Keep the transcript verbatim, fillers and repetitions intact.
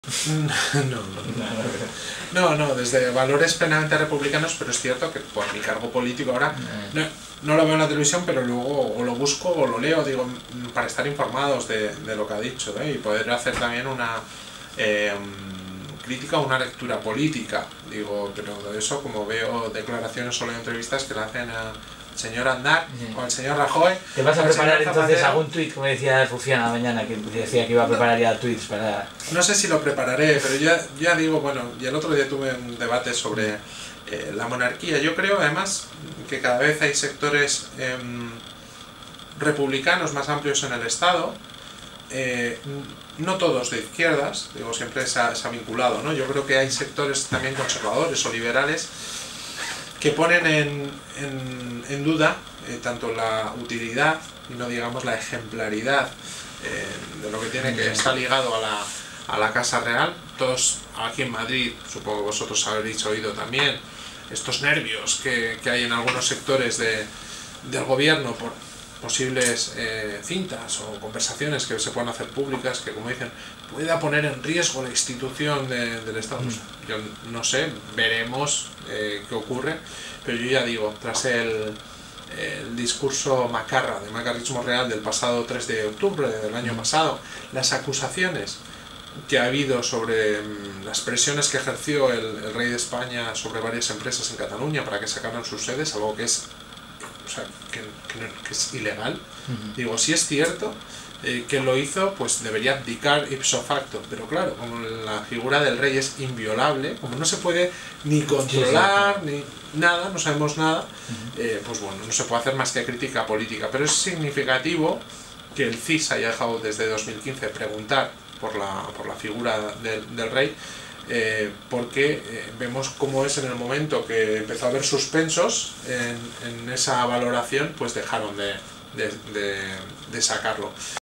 No, no, no, no, desde valores plenamente republicanos, pero es cierto que por mi cargo político ahora no, no lo veo en la televisión, pero luego o lo busco o lo leo, digo, para estar informados de, de lo que ha dicho, ¿eh? Y poder hacer también una eh, crítica o una lectura política, digo, pero de eso, como veo declaraciones o leo entrevistas que le hacen a señor Aznar sí. o al señor Rajoy. ¿Te vas a preparar entonces algún tuit, como decía Rufián a la mañana, que decía que iba a preparar ya tweets para...? No sé si lo prepararé, pero ya, ya digo, bueno, y el otro día tuve un debate sobre eh, la monarquía. Yo creo, además, que cada vez hay sectores eh, republicanos más amplios en el Estado, eh, no todos de izquierdas, digo, siempre se ha, se ha vinculado, ¿no? Yo creo que hay sectores también conservadores o liberales que ponen en, en, en duda eh, tanto la utilidad y no digamos la ejemplaridad eh, de lo que tiene que está ligado a la, a la Casa Real. Todos aquí en Madrid, supongo que vosotros habréis oído también, estos nervios que, que hay en algunos sectores de, del gobierno por posibles eh, cintas o conversaciones que se puedan hacer públicas que, como dicen, pueda poner en riesgo la institución de, del Estado. Mm. Yo no sé, veremos eh, qué ocurre, pero yo ya digo, tras el, el discurso macarra, de macarrismo real del pasado tres de octubre del año mm. pasado, las acusaciones que ha habido sobre mm, las presiones que ejerció el, el rey de España sobre varias empresas en Cataluña para que sacaran sus sedes, algo que es O sea, que, que, no, que es ilegal. Uh-huh. Digo, si es cierto eh, que lo hizo, pues debería abdicar ipso facto. Pero claro, como la figura del rey es inviolable, como no se puede ni controlar, sí, sí. ni nada, no sabemos nada, uh-huh. eh, pues bueno, no se puede hacer más que crítica política. Pero es significativo que el C I S haya dejado desde dos mil quince preguntar por la, por la figura del, del rey, Eh, porque eh, vemos cómo es en el momento que empezó a haber suspensos en, en esa valoración, pues dejaron de, de, de, de sacarlo.